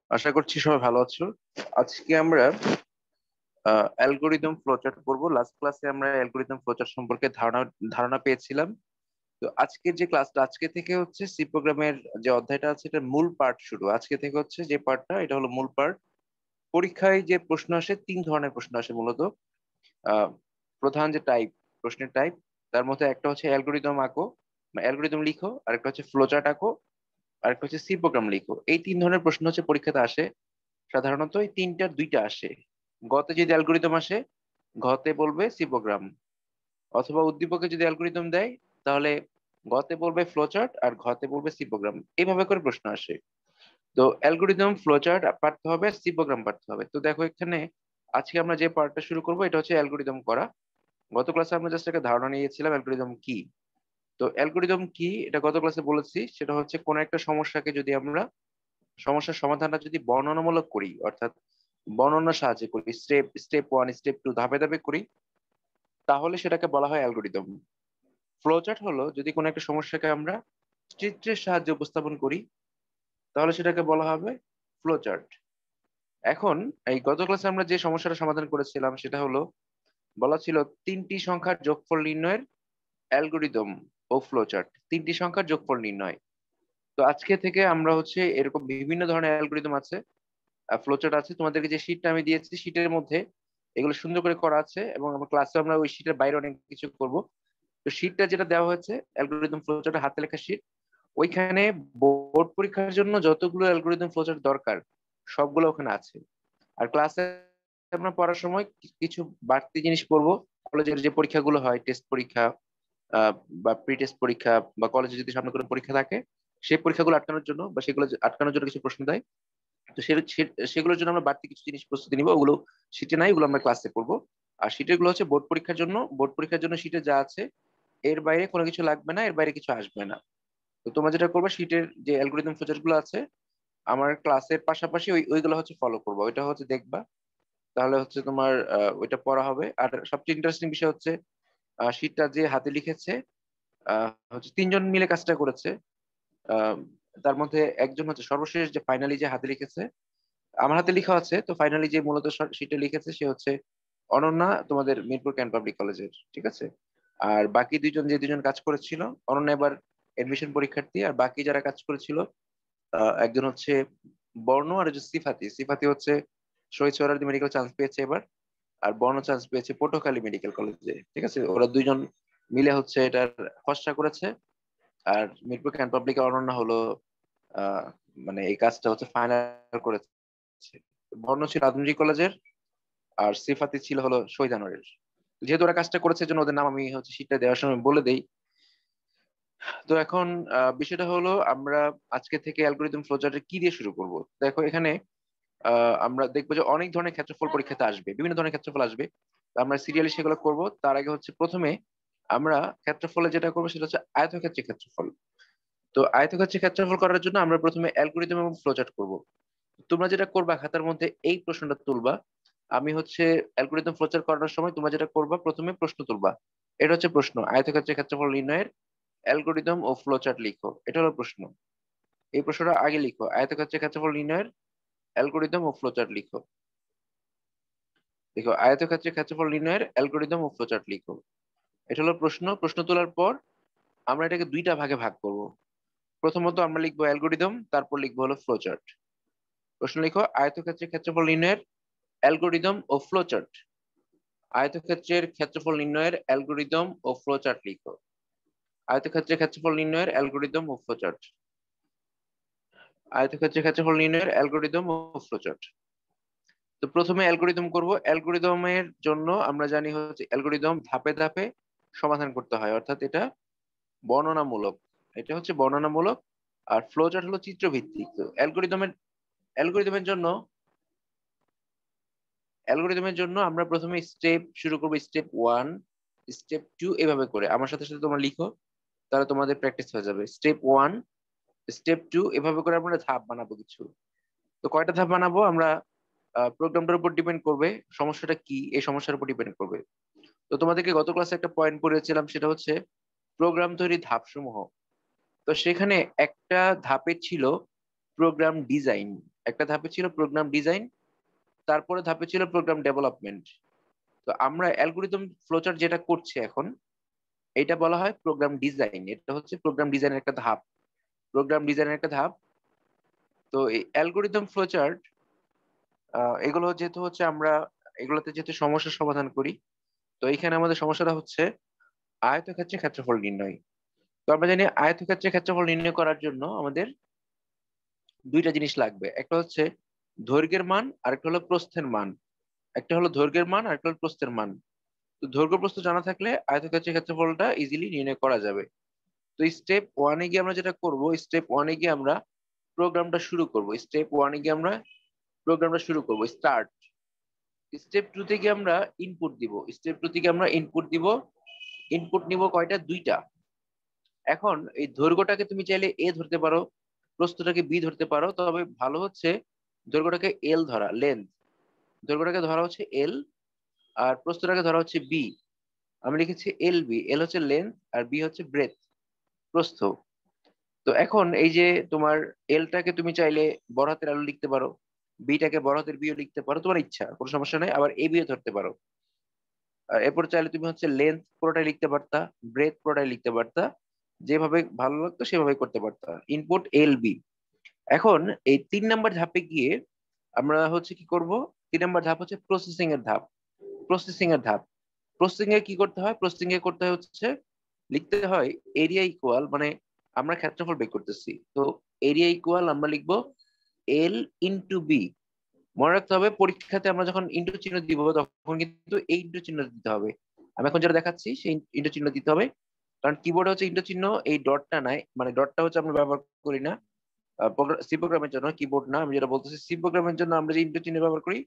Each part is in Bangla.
আশা করছি সবাই ভালো আছো। আজকে আমরা অ্যালগোরিদম ফ্লোচার্ট করব। লাস্ট ক্লাসে আমরা অ্যালগোরিদম ফ্লোচার্ট সম্পর্কে ধারণা ধারণা পেয়েছিলাম। তো আজকের যে ক্লাসটা, আজকে থেকে হচ্ছে সি প্রোগ্রামের যে অধ্যায়টা আছে এটা মূল পার্ট শুরু। আজকে থেকে হচ্ছে যে পার্টটা, এটা হলো মূল পার্ট। পরীক্ষায় যে প্রশ্ন আসে, তিন ধরনের প্রশ্ন আসে মূলত। আহ প্রধান যে টাইপ, প্রশ্নের টাইপ, তার মধ্যে একটা হচ্ছে অ্যালগোরিদম আঁকো, অ্যালগোরিদম লিখো, আরেকটা হচ্ছে ফ্লোচার্ট আঁকো, আরেকটা হচ্ছে সি প্রোগ্রাম লিখো। এই তিন ধরনের প্রশ্ন হচ্ছে পরীক্ষাতে আসে। সাধারণত এই তিনটার দুইটা আসে। গতে যদি অ্যালগোরিদম আসে, ঘতে বলবে সি প্রোগ্রাম, অথবা উদ্দীপকে যদি অ্যালগোরিদম দেয়, তাহলে গতে বলবে ফ্লোচার্ট আর ঘতে বলবে সি প্রোগ্রাম। এইভাবে করে প্রশ্ন আসে। তো অ্যালগোরিদম ফ্লোচার্ট পারতে হবে, সি প্রোগ্রাম পারতে হবে। তো দেখো এখানে আজকে আমরা যে পার্টটা শুরু করবো এটা হচ্ছে অ্যালগোরিদম করা। গত ক্লাসে আমরা জাস্ট একটা ধারণা নিয়েছিলাম অ্যালগোরিদম কি। তো অ্যালগোরিদম কি এটা গত ক্লাসে বলেছি, সেটা হচ্ছে কোন একটা সমস্যাকে যদি আমরা, সমস্যার সমাধানটা যদি বর্ণনামূলক করি, অর্থাৎ বর্ণনার সাহায্যে করি, step step one step two ধাপে ধাপে করি, তাহলে সেটাকে বলা হয় অ্যালগোরিদম। ফ্লোচার্ট হলো যদি কোনো একটা সমস্যাকে আমরা চিত্রের সাহায্যে উপস্থাপন করি, তাহলে সেটাকে বলা হবে ফ্লোচার্ট। এখন এই গত ক্লাসে আমরা যে সমস্যাটা সমাধান করেছিলাম সেটা হলো, বলা ছিল তিনটি সংখ্যার যোগফল নির্ণয়ের অ্যালগোরিদম ও ফ্লোচার্ট, তিনটি সংখ্যার যোগফল নির্ণয়। তো আজকে থেকে আমরা হচ্ছে এরকম বিভিন্ন ধরনের অ্যালগোরিদম আছে, ফ্লোচার্ট আছে। তোমাদেরকে যে শীটটা আমি দিয়েছি, শীটের মধ্যে এগুলো সুন্দর করে করা আছে, এবং আমার ক্লাসে আমরা ওই শীটের বাইরে অনেক কিছু করব। তো শীটটা যেটা দেওয়া হয়েছে অ্যালগোরিদম ফ্লোচার্ট, হাতে লেখা শীট, ওইখানে বোর্ড পরীক্ষার জন্য যতগুলো অ্যালগোরিদম ফ্লোচার্ট দরকার সবগুলো ওখানে আছে। আর ক্লাসে আমরা পড়ার সময় কিছু বাড়তি জিনিস পড়বো। কলেজের যে পরীক্ষাগুলো হয়, টেস্ট পরীক্ষা আহ, বা প্রি টেস্ট পরীক্ষা, বা কলেজে যদি সামনে কোনো পরীক্ষা থাকে, সেই পরীক্ষাগুলো আটকানোর জন্য বা সেগুলো আটকানোর জন্য কিছু প্রশ্ন দেয়। তো সেগুলোর জন্য আমরা বাড়তি কিছু জিনিস প্রস্তুতি নিবো, ওগুলো শীটে নাই, ওগুলো আমরা ক্লাসে করবো। আর শীটের গুলো হচ্ছে বোর্ড পরীক্ষার জন্য। বোর্ড পরীক্ষার জন্য শীটে যা আছে এর বাইরে কোনো কিছু লাগবে না, এর বাইরে কিছু আসবে না। তো তোমরা যেটা করবে, শীটের যে অ্যালগোরিদম ফিচার গুলো আছে আমার ক্লাসের পাশাপাশি ওইগুলো হচ্ছে ফলো করবো, ওইটা হচ্ছে দেখবা। তাহলে হচ্ছে তোমার ওইটা পড়া হবে। আর সবচেয়ে ইন্টারেস্টিং বিষয় হচ্ছে শীটটা যে হাতে লিখেছে, হচ্ছে তিনজন মিলে কাজটা করেছে। আহ, তার মধ্যে একজন হচ্ছে সর্বশেষ যে ফাইনালি যে হাতে লিখেছে, আমার হাতে লেখা আছে, তো ফাইনালি যে মূলত শীটে লিখেছে সে হচ্ছে অনন্যা, তোমাদের মিরপুর ক্যান্ট পাবলিক কলেজের, ঠিক আছে। আর বাকি দুইজন, যে দুজন কাজ করেছিল, অনন্যা এবার এডমিশন পরীক্ষার্থী, আর বাকি যারা কাজ করেছিল একজন হচ্ছে বর্ণ, আর হচ্ছে সিফাতি। সিফাতি হচ্ছে শহীদ সোহরাওয়ার্দী মেডিকেল চান্স পেয়েছে এবার, আর বর্ণ চান্স পেয়েছে পটুয়াখালী মেডিকেল কলেজে, ঠিক আছে। ওরা দুইজন মিলে হচ্ছে এটার খসড়া করেছে। আর মিরপুর ক্যান্ট পাবলিকের অনন্যা হলো আহ মানে এই কাজটা হচ্ছে ফাইনাল করেছে। বর্ণ ছিল রাজনৈতিক কলেজের, আর সিফাতি ছিল হলো শহীদ আনোয়ারের। যেহেতু ওরা কাজটা করেছে জন্য ওদের নাম আমি হচ্ছে শীটটা দেওয়ার সময় বলে দেই। তো এখন বিষয়টা হলো, আমরা আজকে থেকে অ্যালগোরিদম ফ্লোচার্টের কি দিয়ে শুরু করব। দেখো এখানে আমরা দেখবো যে অনেক ধরনের ক্ষেত্রফল পরীক্ষাতে আসবে, বিভিন্ন ধরনের ক্ষেত্রফল আসবে। তো আমরা সিরিয়ালি সেগুলো করব। তার আগে হচ্ছে প্রথমে আমরা ক্ষেত্রফলে যেটা করবো সেটা হচ্ছে আয়তক্ষেত্রের ক্ষেত্রফল। তো আয়তক্ষেত্রের ক্ষেত্রফল করার জন্য আমরা প্রথমে অ্যালগোরিদম এবং ফ্লোচার্ট করব। তোমরা যেটা করবা, খাতার মধ্যে এই প্রশ্নটা তুলবা। আমি হচ্ছে অ্যালগোরিদম ফ্লোচার করানোর সময় তোমরা যেটা করবা, প্রথমে প্রশ্ন তুলবা। এটা হচ্ছে প্রশ্ন, আয়তক্ষেত্রের ক্ষেত্রফল নির্ণয়ের অ্যালগোরিদম ও ফ্লোচার্ট লিখো, এটা হলো প্রশ্ন। এই প্রশ্নটা আগে লিখো, আয়তক্ষেত্রের ক্ষেত্রফল নির্ণয়ের অ্যালগোরিদম ও ফ্লোচার্ট লিখো। দেখো, আয়তক্ষেত্রের ক্ষেত্রফল নির্ণয়ের অ্যালগোরিদম ও ফ্লোচার্ট লিখো, এটা হলো প্রশ্ন। প্রশ্ন তোলার পর আমরা এটাকে দুইটা ভাগে ভাগ করব। প্রথমত আমরা লিখবো অ্যালগোরিদম, তারপর লিখবো হলো ফ্লোচার্ট। প্রশ্ন লিখো, আয়তক্ষেত্রের ক্ষেত্রফল নির্ণয়ের অ্যালগোরিদম ও ফ্লোচার্ট। আয়তক্ষেত্রের ক্ষেত্রফল নির্ণয়ের অ্যালগোরিদম ও ফ্লোচার্ট লিখো। আয়তক্ষেত্রের ক্ষেত্রফল নির্ণয়ের অ্যালগোরিদম ও ফ্লোচার্ট। আয়তক্ষেত্রের ক্ষেত্রফল নির্ণয়ের অ্যালগোরিদম ও ফ্লোচার্ট। তো প্রথমে অ্যালগোরিদম করব। অ্যালগোরিদমের জন্য আমরা জানি হচ্ছে অ্যালগোরিদম ধাপে ধাপে সমাধান করতে হয়, অর্থাৎ এটা বর্ণনামূলক। এটা হচ্ছে বর্ণনামূলক। আর ফ্লোচার্ট হলো চিত্রভিত্তিক। তো অ্যালগোরিদমের জন্য আমরা প্রথমে স্টেপ শুরু করবো, স্টেপ ওয়ান, স্টেপ টু, এভাবে করে আমার সাথে সাথে তোমরা লিখো, তাহলে তোমাদের প্র্যাকটিস হয়ে যাবে। স্টেপ ওয়ান, স্টেপ টু, এভাবে করে আমরা ধাপ বানাবো কিছু। তো কয়টা ধাপ বানাবো আমরা, প্রোগ্রামটার উপর ডিপেন্ড করবে, সমস্যাটা কি এই সমস্যার উপর ডিপেন্ড করবে। তো তোমাদেরকে গত ক্লাসে একটা পয়েন্ট পড়েছিলাম, সেটা হচ্ছে প্রোগ্রাম তৈরির ধাপ সমূহ। তো সেখানে একটা ধাপে ছিল প্রোগ্রাম ডিজাইন, একটা ধাপে ছিল প্রোগ্রাম ডিজাইন, তারপরে ধাপে ছিল প্রোগ্রাম ডেভেলপমেন্ট। তো আমরা অ্যালগোরিদম ফ্লোচার্ট যেটা করছি এখন, এটা বলা হয় প্রোগ্রাম ডিজাইন। এটা হচ্ছে প্রোগ্রাম ডিজাইনের একটা ধাপ, প্রোগ্রাম ডিজাইনের একটা ধাপ। তো এই অ্যালগোরিদম ফ্লোচার্ট এগুলো যেহেতু হচ্ছে আমরা এগুলোতে যেহেতু সমস্যার সমাধান করি, তো এইখানে আমাদের সমস্যাটা হচ্ছে আয়তক্ষেত্রে ক্ষেত্রফল নির্ণয়। তো আমরা জানি আয়তক্ষেত্রে ক্ষেত্রফল নির্ণয় করার জন্য আমাদের দুইটা জিনিস লাগবে, একটা হচ্ছে দৈর্ঘ্যের মান আর একটা হলো প্রস্থের মান। একটা হলো দৈর্ঘ্যের মান আর একটা হলো প্রস্থের মান। তো দৈর্ঘ্য প্রস্থ জানা থাকলে আয়তক্ষেত্রের ক্ষেত্রফলটা ইজিলি নির্ণয় করা যাবে। তো স্টেপ ওয়ানে গিয়ে আমরা যেটা করব, স্টেপ ওয়ানে গিয়ে আমরা প্রোগ্রামটা শুরু করব। স্টেপ ওয়ানে গিয়ে আমরা প্রোগ্রামটা শুরু করব, স্টার্ট। স্টেপ টু থেকে আমরা ইনপুট দিব, স্টেপ টু থেকে আমরা ইনপুট দিব। ইনপুট নিব কয়টা? দুইটা। এখন এই দৈর্ঘ্যটাকে তুমি চাইলে এ ধরতে পারো, প্রস্থটাকে বি ধরতে পারো, তবে ভালো হচ্ছে দৈর্ঘ্যটাকে এল ধরা, লেন্থ। দৈর্ঘ্যটাকে ধরা হচ্ছে এল, আর প্রস্থটাকে ধরা হচ্ছে বি। আমি লিখেছি এল বি, এল হচ্ছে লেন্থ আর বি হচ্ছে ব্রেথ, প্রস্থ। তো এখন এই যে তোমার এলটাকে তুমি চাইলে বড় হাতের আলু লিখতে পারো, বিটাকে বড় হাতের বিও লিখতে পারো, তোমার ইচ্ছা, কোনো সমস্যা নাই। আবার এ বিও ধরতে পারো। আর এরপর চাইলে তুমি হচ্ছে লেন্থ পুরোটাই লিখতে পারতা, ব্রেথ পুরোটাই লিখতে পারতা, যেভাবে ভালো লাগতো সেভাবে করতে পারতা। Input L B. এখন এই 3 নাম্বার ধাপে গিয়ে আমরা হচ্ছে কি করব, 3 নাম্বার ধাপ হচ্ছে প্রসেসিং এর ধাপ। প্রসেসিং এর ধাপ, প্রসেসিং এ কি করতে হয়? প্রসেসিং এ করতে হয় হচ্ছে লিখতে হয় এরিয়া ইকুয়াল, মানে আমরা ক্ষেত্রফল বের করতেছি, তো এরিয়া ইকুয়াল আমরা লিখবো এল ইন্টু বি। মনে রাখতে হবে পরীক্ষাতে আমরা যখন ইন্টু চিহ্ন দিব তখন কিন্তু এই ইন্টু চিহ্ন দিতে হবে। আমি এখন যেটা দেখাচ্ছি সেই ইন্টু চিহ্ন দিতে হবে, কারণ কিবোর্ডে হচ্ছে ইন্টু চিহ্ন, এই ডটটা নাই, মানে ডটটা হচ্ছে আমরা ব্যবহার করি না সি প্রোগ্রামের জন্য, কিবোর্ড না। আমি যেটা বলতেছি সি প্রোগ্রামের জন্য আমরা যে ইন্টু চিহ্ন ব্যবহার করি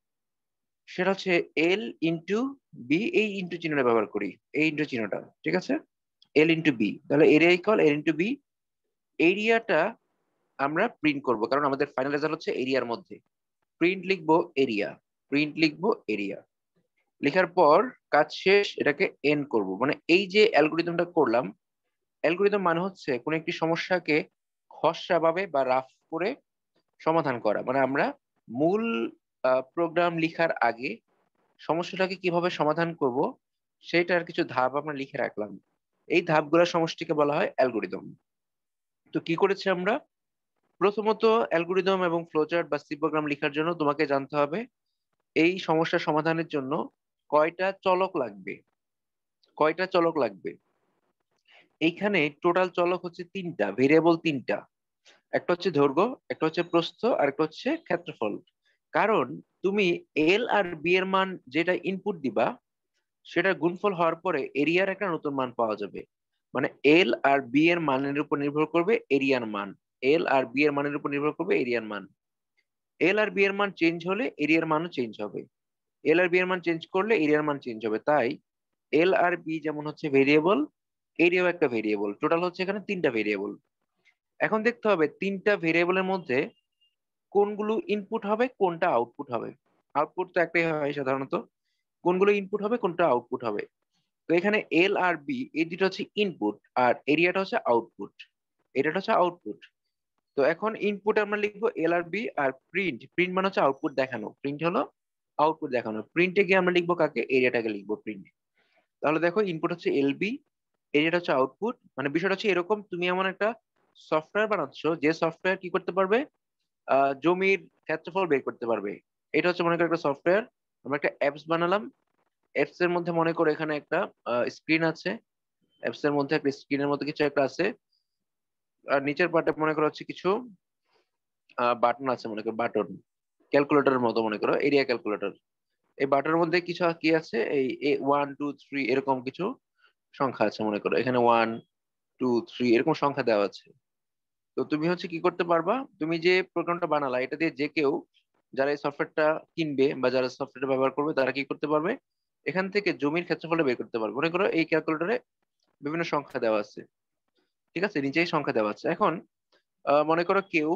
সেটা হচ্ছে এল ইন্টু বি, এই ইন্টু চিহ্নটা ব্যবহার করি, এই ইন্টু চিহ্নটা, ঠিক আছে? এল ইন্টু বি, তাহলে area equal L into B. এরিয়াটা আমরা প্রিন্ট করব, কারণ আমাদের ফাইনাল রেজাল্ট হচ্ছে এরিয়ার মধ্যে। প্রিন্ট লিখবো এরিয়া, প্রিন্ট লিখবো এরিয়া। লেখার পর কাজ শেষ, এটাকে এন্ড করব। মানে এই যে অ্যালগোরিদমটা করলাম, অ্যালগোরিদম মানে হচ্ছে কোন একটি সমস্যাকে খসড়া ভাবে বা রাফ করে সমাধান করা। মানে আমরা মূল প্রোগ্রাম লিখার আগে সমস্যাটাকে কিভাবে সমাধান করব সেটার কিছু ধাপ আমরা লিখে রাখলাম। এই ধাপগুলোর সমষ্টিকে বলা হয় অ্যালগোরিদম। তো কি করেছি আমরা? প্রথমত অ্যালগোরিদম এবং ফ্লোচার্ট বা সি প্রোগ্রাম লেখার জন্য তোমাকে জানতে হবে এই সমস্যা সমাধানের জন্য কয়টা চলক লাগবে, কয়টা চলক লাগবে। এইখানে টোটাল চলক হচ্ছে তিনটা, ভেরিয়েবল তিনটা। একটা হচ্ছে দৈর্ঘ্য, একটা হচ্ছে প্রস্থ, আর একটা হচ্ছে ক্ষেত্রফল। কারণ তুমি এল আর বি এর মান যেটা ইনপুট দিবা সেটা গুণফল হওয়ার পরে এরিয়ার একটা নতুন মান পাওয়া যাবে। মানে এল আর বি এর মানের উপর নির্ভর করবে এরিয়ার মান, এল আর বি এর মানের উপর নির্ভর করবে এরিয়ার মান। এল আর বি এর মান চেঞ্জ হলে এরিয়ার মানও চেঞ্জ হবে, এল আর বি এর মান চেঞ্জ করলে এরিয়ার মান চেঞ্জ হবে। তাই এল আর বি যেমন হচ্ছে ভেরিয়েবল, এরিয়াও একটা ভেরিয়েবল। টোটাল হচ্ছে এখানে তিনটা ভেরিয়েবল। এখন দেখতে হবে তিনটা ভেরিয়েবলের মধ্যে কোনগুলো ইনপুট হবে কোনটা আউটপুট হবে। আউটপুট তো একটাই হয় সাধারণত, কোনগুলো ইনপুট হবে কোনটা আউটপুট হবে। তো এখানে এল আর বি এই দুটো হচ্ছে ইনপুট, আর এরিয়াটা হচ্ছে আউটপুট, এরিয়াটা হচ্ছে আউটপুট। তো এখন ইনপুট আমরা লিখবো এল আর বি, আর প্রিন্ট, প্রিন্ট মানে হচ্ছে আউটপুট দেখানো, প্রিন্ট হলো আউটপুট দেখানো। প্রিন্টে গিয়ে আমরা লিখবো কাকে? এরিয়াটাকে লিখবো প্রিন্ট। তাহলে দেখো ইনপুট হচ্ছে এল বি, এরিয়াটা হচ্ছে আউটপুট। মানে বিষয়টা হচ্ছে এরকম, তুমি এমন একটা সফটওয়্যার বানাচ্ছ যে সফটওয়্যার কি করতে পারবে, জমির ক্ষেত্রফল বের করতে পারবে। এটা হচ্ছে মনে করো একটা সফটওয়্যার, আমরা একটা অ্যাপস বানালাম। অ্যাপস এর মধ্যে মনে করো এখানে একটা স্ক্রিন আছে, অ্যাপস এর মধ্যে একটা স্ক্রিনের মধ্যে কিছু একটা আছে, আর নিচের পার্টে মনে করো হচ্ছে কিছু বাটন আছে, মনে করো বাটন, ক্যালকুলেটরের মতো মনে করো, এরিয়া ক্যালকুলেটর। এই বাটনের মধ্যে কিছু কি আছে, এই 1 2 3 এরকম কিছু সংখ্যা আছে, মনে করো এখানে 1 2 3 এরকম সংখ্যা দেওয়া আছে। তো তুমি হচ্ছে কি করতে পারবা, তুমি যে প্রোগ্রামটা বানালা এটা দিয়ে যে কেউ যারা এই সফটওয়্যারটা কিনবে বা যারা সফটওয়্যারটা ব্যবহার করবে তারা কি করতে পারবে, এখান থেকে জমির ক্ষেত্রফলটা বের করতে পারবে। মনে করো এই ক্যালকুলেটরে বিভিন্ন সংখ্যা দেওয়া আছে, ঠিক আছে, নিচেই সংখ্যা দেওয়া আছে। এখন মনে করো কেউ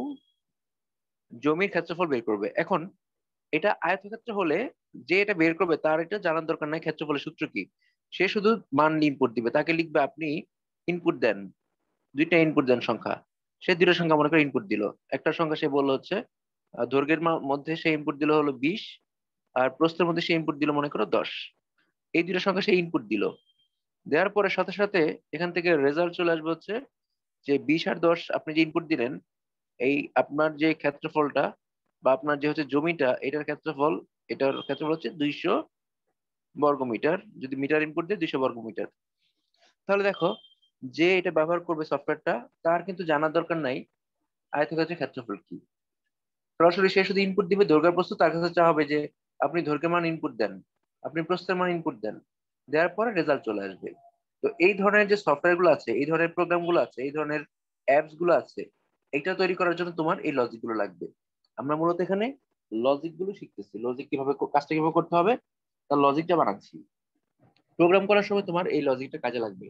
জমির ক্ষেত্রফল বের করবে। এখন এটা আয়তক্ষেত্র হলে যে এটা বের করবে তার এটা জানার দরকার নাই ক্ষেত্রফলের সূত্র কি, সে শুধু মান ইনপুট দিবে। তাকে লিখবে আপনি ইনপুট দেন, দুইটা ইনপুট দেন সংখ্যা। সে দুইটা সংখ্যা মনে করে ইনপুট দিল। একটা সংখ্যা সে বললো হচ্ছে দৈর্ঘ্যের মধ্যে সে ইনপুট দিল হলো 20, আর প্রস্থের মধ্যে সে ইনপুট দিল মনে করো 10। এই দুটো সংখ্যা সে ইনপুট দিল, দেওয়ার পরে সাথে সাথে এখান থেকে রেজাল্ট চলে আসবে হচ্ছে যে 20 আর 10 আপনি যে ইনপুট দিলেন, এই আপনার যে ক্ষেত্রফলটা বা আপনার যে হচ্ছে জমিটা, এটার ক্ষেত্রফল, এটার ক্ষেত্রফল হচ্ছে 200 বর্গমিটার। যদি মিটার ইনপুট দেয় 200 বর্গমিটার। তাহলে দেখো, যে এটা ব্যবহার করবে সফটওয়্যারটা, তার কিন্তু জানার দরকার নাই আয়তক্ষেত্রের ক্ষেত্রফল কি। সরাসরি সে শুধু ইনপুট দিবে দৈর্ঘ্য প্রস্থ, তার কাছে চাওয়া হবে যে আপনি দৈর্ঘ্যের মান ইনপুট দেন, আপনি প্রস্থের মান ইনপুট দেন, দেওয়ার পরে রেজাল্ট চলে আসবে। তো এই ধরনের যে সফটওয়্যার গুলো আছে, এই ধরনের প্রোগ্রাম গুলো আছে, এই ধরনের অ্যাপস গুলো আছে, এটা তৈরি করার জন্য তোমার এই লজিক গুলো লাগবে। আমরা মূলত এখানে লজিক গুলো শিখতেছি, লজিক কিভাবে কাজটা কিভাবে করতে হবে তার লজিকটা বানাচ্ছি। প্রোগ্রাম করার সময় তোমার এই লজিকটা কাজে লাগবে।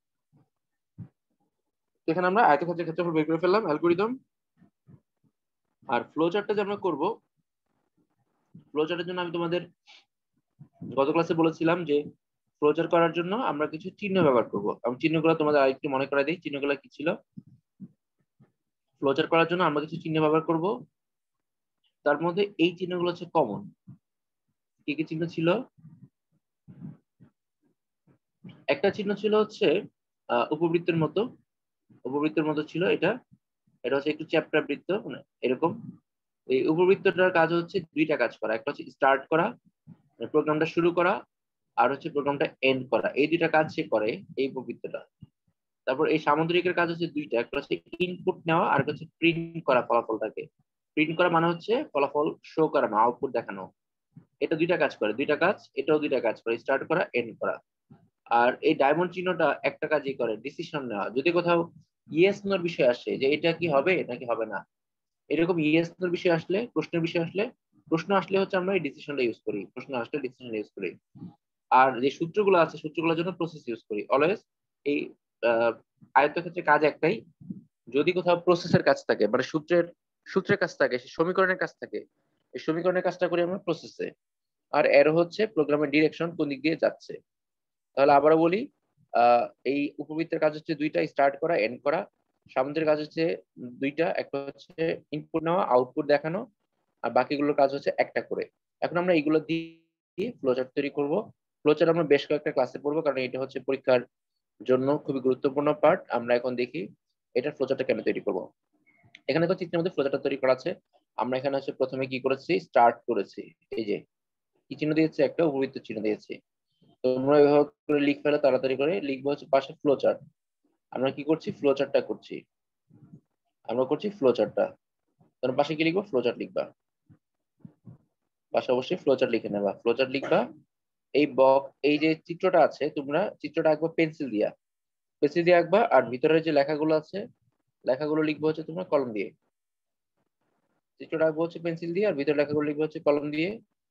তো এখানে আমরা আয়তক্ষেত্রের ক্ষেত্রফল বের করে ফেললাম অ্যালগরিদম। আর ফ্লো চার্টটা যে আমরা করবো, ফ্লো চার্টের জন্য আমি তোমাদের গত ক্লাসে বলেছিলাম যে ফ্লোচার করার জন্য আমরা কিছু চিহ্ন ব্যবহার করব। আমি চিহ্নগুলো তোমাদের আরেকটু মনে করাই দিই, চিহ্নগুলো কি ছিল। ফ্লোচার করার জন্য আমরা কিছু চিহ্ন ব্যবহার করব, তার মধ্যে এই চিহ্নগুলো হচ্ছে কমন। কি কি চিহ্ন ছিল? একটা চিহ্ন ছিল হচ্ছে উপবৃত্তের মতো, উপবৃত্তের মতো ছিল এটা। এটা হচ্ছে একটু চ্যাপ্টা বৃত্ত, মানে এরকম। এই উপবৃত্তটার কাজ হচ্ছে দুইটা কাজ করা, একটা হচ্ছে স্টার্ট করা, প্রোগ্রামটা শুরু করা, আর হচ্ছে প্রোগ্রামটা এন্ড করা। এই দুইটা কাজ সে করে এই উপবৃত্তটা। তারপর এই সামুদ্রিকের কাজ হচ্ছে দুইটা, একটা হচ্ছে ইনপুট নেওয়া আর একটা হচ্ছে প্রিন্ট করা ফলাফলটাকে। প্রিন্ট করা মানে হচ্ছে ফলাফল শো করানো, আউটপুট দেখানো। এটা দুইটা কাজ করে, দুইটা কাজ, এটাও দুইটা কাজ করে, স্টার্ট করা, এন্ড করা। আর এই ডায়মন্ড চিহ্নটা একটা কাজই করে, ডিসিশন নেওয়া। যদি কোথাও ইয়েস নোর বিষয় আসে যে এটা কি হবে নাকি হবে না, এরকম ইয়েস নোর বিষয় আসলে, প্রশ্নের বিষয় আসলে, প্রশ্ন আসলে হচ্ছে আমরা এই ডিসিশনটা ইউজ করি, প্রশ্ন আসলে ডিসিশন ইউজ করি। আর যে সূত্রগুলো আছে, সূত্রগুলোর জন্য প্রসেস ইউজ করি অলওয়েজ। এই আয়তক্ষেত্রের কাজ একটাই, যদি কোথাও প্রসেসের কাজ থাকে, মানে সূত্রের সূত্রের কাজ থাকে, সমীকরণের কাজ থাকে, এই সমীকরণের কাজটা করি আমরা প্রসেসে। আর এর হচ্ছে প্রোগ্রামের ডিরেকশন কোন দিক দিয়ে যাচ্ছে। তাহলে আবারও বলি, এই উপবৃত্তের কাজ হচ্ছে দুইটা, স্টার্ট করা, এন্ড করা। সামুদ্রিক কাজ হচ্ছে দুইটা, একটা হচ্ছে ইনপুট নেওয়া, আউটপুট দেখানো, আর বাকিগুলোর কাজ হচ্ছে একটা করে। এখন আমরা এইগুলো দিয়ে ফ্লোচার্ট তৈরি করব। ফ্লোচার্ট আমরা বেশ কয়েকটা ক্লাসে পড়বো, কারণ এটা হচ্ছে পরীক্ষার জন্য খুবই গুরুত্বপূর্ণ পার্ট। আমরা এখন দেখি এটার ফ্লোচার্টটা কেন তৈরি করব। এখানে তো চিত্রের মধ্যে ফ্লোচার্টটা তৈরি করা আছে। আমরা এখানে হচ্ছে প্রথমে কি করেছি, স্টার্ট করেছি। এই যে কি চিহ্ন দিয়েছে, একটা উপবৃত্ত চিহ্ন দিয়েছি। তোমরা এভাবে করে লিখে ফেলে, তাড়াতাড়ি করে লিখবো হচ্ছে পাশে ফ্লোচার্ট। আমরা কি করছি, ফ্লোচার্টটা করছি, আমরা করছি ফ্লোচার্টটা। তার পাশে কি লিখবো, ফ্লোচার্ট লিখবা। পাশে অবশ্যই ফ্লোচার্ট লিখে নেবা, ফ্লোচার্ট লিখবা। এই এই যে চিত্রটা আছে, তোমরা চিত্রটা আঁকবা পেন্সিল দিয়া, পেন্সিল দিয়ে আঁকবা। আর ভিতরে যে লেখাগুলো আছে, লেখাগুলো লিখবো হচ্ছে তোমরা কলম দিয়ে। চিত্রটা আঁকবো হচ্ছে পেন্সিল দিয়ে, আর ভিতরে লেখাগুলো লিখবো হচ্ছে কলম দিয়ে।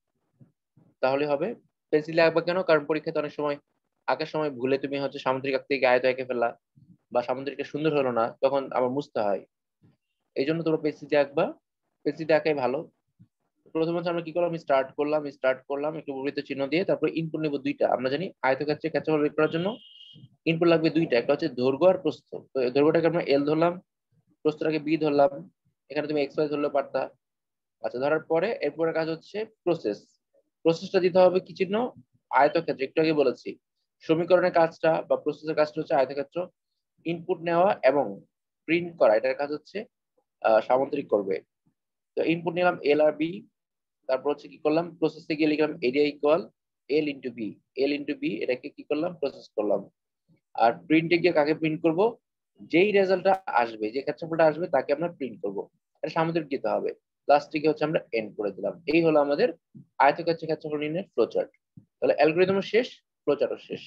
তাহলে হবে। পেন্সিলে আঁকবা কেন, কারণ পরীক্ষাতে অনেক সময় আঁকার সময় ভুলে তুমি হচ্ছে সামুদ্রিক আঁকতে গিয়ে আয়ত এঁকে ফেললা, বা সামুদ্রিকটা সুন্দর হলো না, তখন আবার মুছতে হয়। এই জন্য তোমরা পেন্সিল দিয়ে আঁকবা, পেন্সিল দিয়ে আঁকাই ভালো। প্রথমে হচ্ছে আমরা কি করলাম, স্টার্ট করলাম একটু উপবৃত্ত চিহ্ন দিয়ে। তারপর ইনপুট নেবো দুইটা। আমরা জানি আয়তক্ষেত্রে ক্ষেত্রফল বের করার জন্য ইনপুট লাগবে দুইটা, একটা হচ্ছে দৈর্ঘ্য আর প্রস্থ। তো দৈর্ঘ্যটাকে আমরা এল ধরলাম, প্রস্থটাকে বি ধরলাম। এখানে তুমি এক্স ওয়াই ধরলেও পারতা। আচ্ছা, ধরার পরে এরপরে কাজ হচ্ছে প্রসেস। প্রসেসটা দিতে হবে কি চিহ্ন, আয়তক্ষেত্র। একটু আগে বলেছি সমীকরণের কাজটা বা প্রসেসের কাজটা হচ্ছে আয়তক্ষেত্র। ইনপুট নেওয়া এবং প্রিন্ট করা, এটার কাজ হচ্ছে সামুদ্রিক করবে। তো ইনপুট নিলাম এল আর বি। তারপর হচ্ছে কি করলাম, প্রসেসে গিয়ে লিখলাম area equal L into B. L into B, এটাকে কি করলাম, প্রসেস করলাম। আর প্রিন্টে গিয়ে কাকে প্রিন্ট করব, যেই রেজাল্টটা আসবে, যে ক্ষেত্রফলটা আসবে তাকে আমরা প্রিন্ট করব। এটা সামুদ্রিক দিতে হবে। লাস্টে হচ্ছে আমরা এন্ড করে দিলাম। এই হলো আমাদের আয়তক্ষেত্রের ক্ষেত্রফল নির্ণয়ের ফ্লোচার্ট। তাহলে অ্যালগরিদমও শেষ, ফ্লোচার্টও শেষ।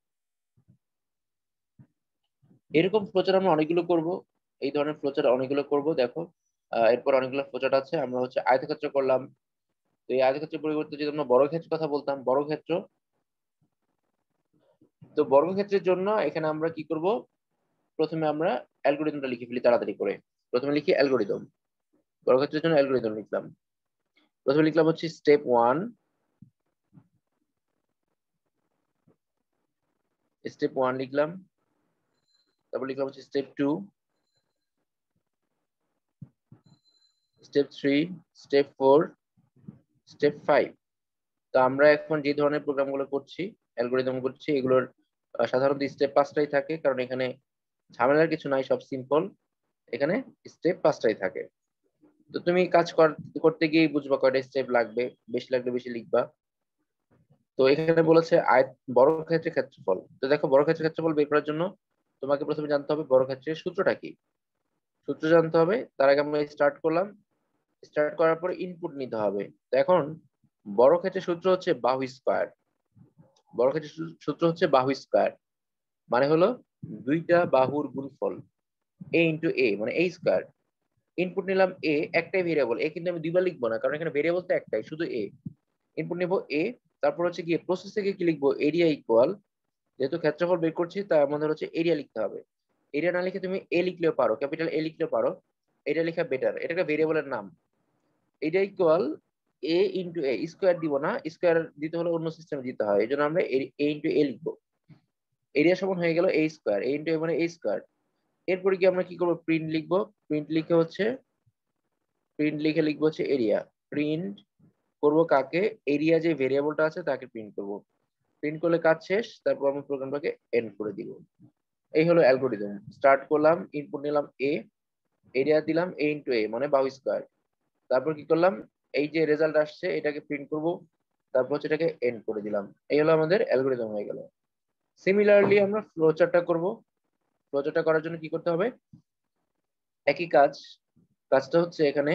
এরকম ফ্লোচার্ট আমরা অনেকগুলো করব, এই ধরনের ফ্লোচার্ট অনেকগুলো করব। দেখো, এরপর অনেকগুলো ফ্লোচার্ট আছে। আমরা হচ্ছে আয়তক্ষেত্র করলাম। তো এই আয়তক্ষেত্রের পরিবর্তে যদি আমরা বর্গক্ষেত্রের কথা বলতাম, বর্গক্ষেত্র। তো বর্গক্ষেত্রের জন্য এখানে আমরা কি করব, প্রথমে আমরা অ্যালগরিদমটা লিখে ফেলি তাড়াতাড়ি করে। প্রথমে লিখি অ্যালগরিদম। বর্গক্ষেত্রের জন্য অ্যালগরিদম লিখলাম। প্রথমে লিখলাম হচ্ছে স্টেপ 1, স্টেপ 1 লিখলাম। তারপর লিখলাম হচ্ছে স্টেপ 2, স্টেপ 3, স্টেপ 4, স্টেপ 5। তো আমরা এখন যে ধরনের প্রোগ্রামগুলো করছি, অ্যালগোরিদম করছি, এগুলোর সাধারণত স্টেপ 5টাই থাকে, কারণ এখানে ঝামেলার কিছু নাই, সব সিম্পল। এখানে স্টেপ 5টাই থাকে। তো তুমি কাজ করতে গিয়ে বুঝবা কয়টা স্টেপ লাগবে, বেশি লাগলে বেশি লিখবা। তো এখানে বলেছে বর্গক্ষেত্রের ক্ষেত্রফল। তো দেখো, বর্গক্ষেত্রের ক্ষেত্রফল বের করার জন্য তোমাকে প্রথমে জানতে হবে বর্গক্ষেত্রের সূত্রটা কি। সূত্র জানতে হবে, তার আগে আমরা স্টার্ট করলাম। স্টার্ট করার পর ইনপুট নিতে হবে। তো এখন বর্গক্ষেত্রের সূত্র হচ্ছে বাহু স্কয়ার। বর্গক্ষেত্রের সূত্র হচ্ছে বাহু স্কয়ার, মানে হলো দুইটা বাহুর গুণফল, এ ইন্টু এ, মানে এ স্কয়ার। ইনপুট নিলাম এ, একটাই ভেরিয়েবল এ, কিন্তু আমি দুইবার লিখবো না, কারণ এখানে ভেরিয়েবল তো একটাই, শুধু এ। ইনপুট নেব এ, তারপর হচ্ছে গিয়ে প্রসেস থেকে কি লিখবো, এরিয়া ইকুয়াল, যেহেতু ক্ষেত্রফল বের করছি তার আমাদের হচ্ছে এরিয়া লিখতে হবে। এরিয়া না লিখে তুমি এ লিখলেও পারো, ক্যাপিটাল এ লিখলেও পারো, এটা লেখা বেটার, এটা একটা ভেরিয়েবলের নাম। এটা equal A into A, square দিব না, স্কোয়ার দিতে হলে অন্য সিস্টেমে দিতে হয়, এই জন্য আমরা এ ইন্টু এ লিখবো। এরিয়া সমান হয়ে গেল এ স্কোয়ার, এ ইন্টু এ মানে এ স্কোয়ার। এরপরে কি আমরা কি করবো, প্রিন্ট লিখবো। প্রিন্ট লিখে হচ্ছে প্রিন্ট লিখে লিখবো হচ্ছে এরিয়া। প্রিন্ট করবো কাকে, এরিয়া যে ভেরিয়েবলটা আছে তাকে প্রিন্ট করব। প্রিন্ট করলে কাজ শেষ, তারপর আমি প্রোগ্রামটাকে এন্ড করে দিব। এই হলো অ্যালগোরিদম। স্টার্ট করলাম, ইনপুট নিলাম এ, এরিয়া দিলাম এ ইন্টু এ মানে বাহু স্কয়ার। তারপর কি করলাম, এই যে রেজাল্ট আসছে এটাকে প্রিন্ট করব, তারপর হচ্ছে এটাকে এন্ড করে দিলাম। এই হলো আমাদের অ্যালগোরিদম হয়ে গেল। সিমিলারলি আমরা ফ্লোচার্টটা করব। ফ্লোচার্টটা করার জন্য কি করতে হবে, একই কাজ। কাজটা হচ্ছে এখানে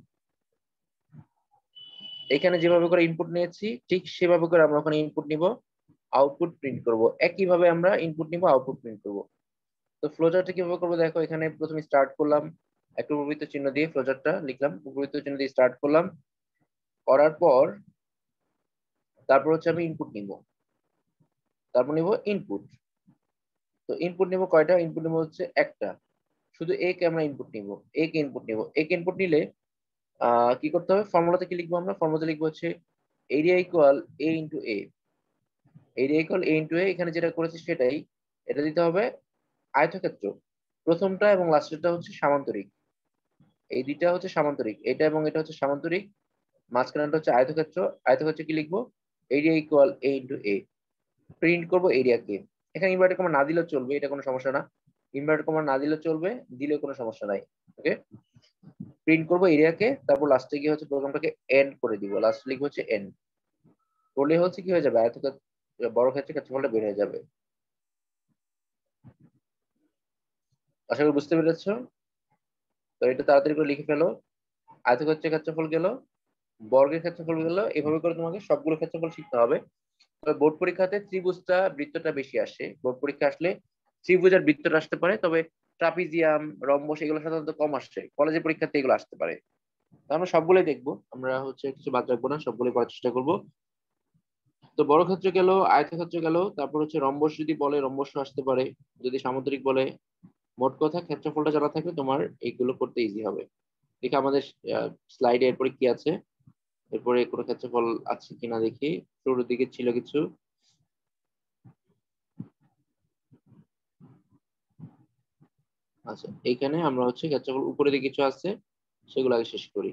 এখানে যেভাবে করে ইনপুট নিয়েছি ঠিক সেভাবে করে আমরা ওখানে ইনপুট নিব, আউটপুট প্রিন্ট করব। একইভাবে আমরা ইনপুট নিব, আউটপুট প্রিন্ট করব। তো ফ্লোচার্টটা কিভাবে করবো দেখো, এখানে প্রথমে স্টার্ট করলাম, একটা উপবৃত্ত চিহ্ন দিয়ে ফ্লোচার্টটা লিখলাম, উপবৃত্ত চিহ্ন দিয়ে স্টার্ট করলাম। করার পর তারপর হচ্ছে আমি ইনপুট নিব, তারপর নিব ইনপুট। তো ইনপুট নিব কয়টা, ইনপুট নিব হচ্ছে একটা, শুধু এ কে আমরা ইনপুট নিব, এ কে ইনপুট নিব। এ কে ইনপুট নিলে কি করতে হবে, ফর্মুলাতে কি লিখবো, আমরা ফর্মুলাতে লিখবো হচ্ছে area equal A into A. Area equal A into A, এখানে যেটা করেছি সেটাই। এটা দিতে হবে আয়তক্ষেত্র, প্রথমটা এবং লাস্টেরটা হচ্ছে সামান্তরিক। এই দুইটা হচ্ছে সামান্তরিক, এটা এবং এটা হচ্ছে সামান্তরিক, মাঝখানটা হচ্ছে আয়তক্ষেত্র। আয়তক্ষেত্রে কি লিখবো, area equal A into A. Print করবো এরিয়াকে। এখানে ইনভার্টেড কমা না দিলেও চলবে, এটা কোনো সমস্যা না। ইনভার্টেড কমা না দিলেও চলবে, দিলেও কোনো সমস্যা নাই। ওকে, প্রিন্ট করবো এরিয়াকে, তারপর লাস্টে গিয়ে হচ্ছে প্রোগ্রামটাকে এন্ড করে দিব, লাস্ট লিখবো হচ্ছে এন্ড। করলে হচ্ছে কি হয়ে যাবে, আয়তক্ষেত্র বড় ক্ষেত্রে ক্ষেত্রফলটা বের হয়ে যাবে। আশা করি বুঝতে পেরেছো। তো এটা তাড়াতাড়ি করে লিখে ফেলো। আয়তক্ষেত্রের ক্ষেত্রফল গেল, বর্গের ক্ষেত্রফল গেল, এভাবে করে তোমাকে সবগুলো ক্ষেত্রফল শিখতে হবে। তবে বোর্ড পরীক্ষাতে ত্রিভুজটা বৃত্তটা বেশি আসে, বোর্ড পরীক্ষা আসলে ত্রিভুজ আর বৃত্তটা আসতে পারে, তবে ট্রাপিজিয়াম, রম্বস এগুলো সাধারণত কম আসে, কলেজের পরীক্ষাতে এগুলো আসতে পারে। তো আমরা সবগুলোই দেখবো, আমরা হচ্ছে কিছু বাদ রাখবো না, সবগুলোই করার চেষ্টা করবো। তো বড় ক্ষেত্র গেল, আয়তক্ষেত্র গেল, তারপর হচ্ছে রম্বস যদি বলে রম্বস আসতে পারে, যদি সামুদ্রিক বলে। মোট কথা ক্ষেত্রফলটা জানা থাকলে তোমার এইগুলো করতে ইজি হবে। দেখি আমাদের স্লাইডে এরপরে কি আছে, এরপরে কোনো ক্ষেত্রফল আছে কিনা দেখি। শুরুর দিকে ছিল কিছু। আচ্ছা, এইখানে আমরা হচ্ছে ক্ষেত্রফল উপরে দিকে কিছু আছে, সেগুলো আগে শেষ করি।